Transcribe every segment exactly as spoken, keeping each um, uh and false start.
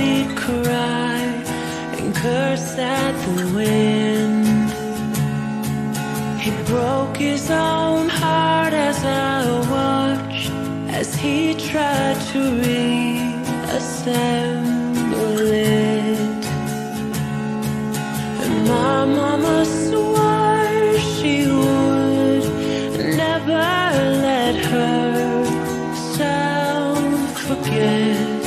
he'd cry and curse at the wind. He broke his own heart as I watched, as he tried to reassemble it. And my mama swore she would never let herself forget.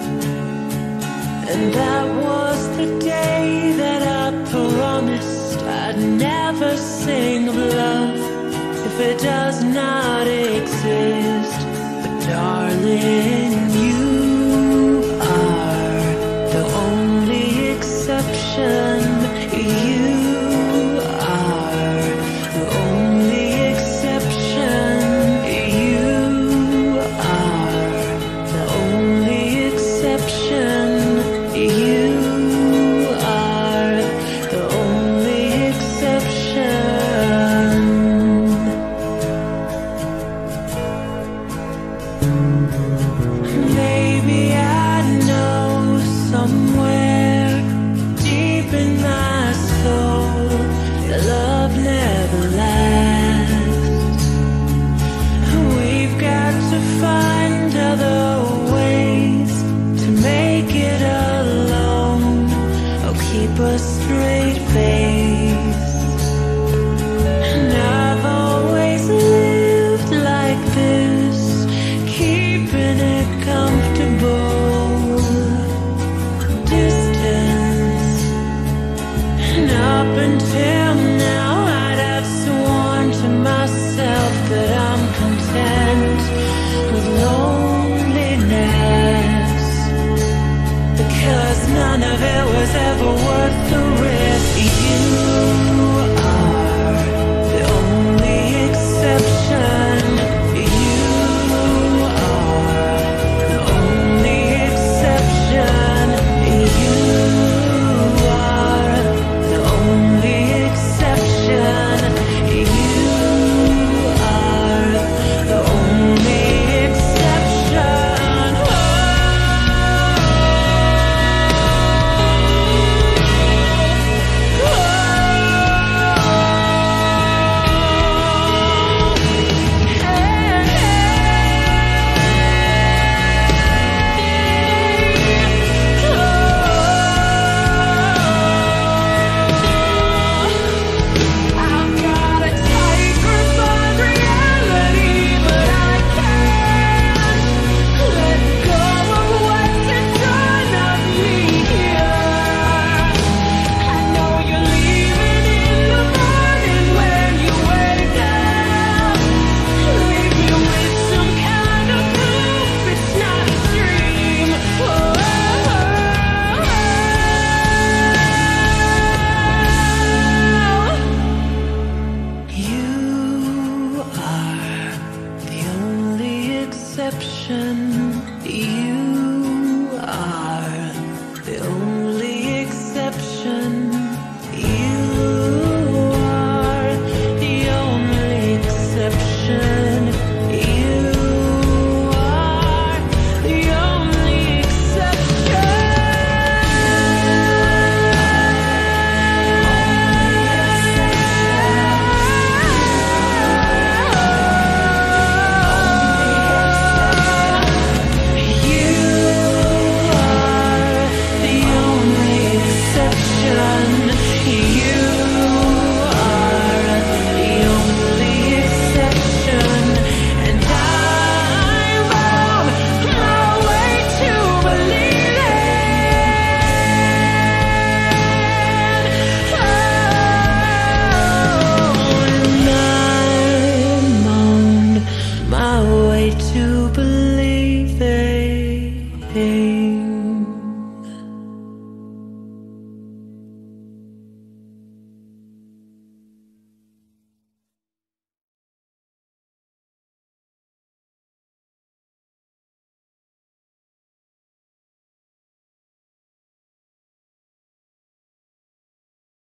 And that was the day that I promised I'd never sing of love if it does not exist. But darling, you are the only exception. You are the only exception. You are the only exception. You are the only exception. Maybe I know somewhere deep in my soul that love never lasts. We've got to find other ways to make it alone. Oh, keep a straight face. And I've always lived like this, keeping it comfortable distance. And up until now I'd have sworn to myself that I'm content with loneliness, because none of it was ever worth the risk. You are the only exception. You are the only exception. You are the only exception. You are the only exception. I've got a tight grip on reality, but I can't let go of what's in front of me here. I know you're leaving in the morning when you wake up. Leave me with some kind of proof it's not a dream. You are the only exception. You are the only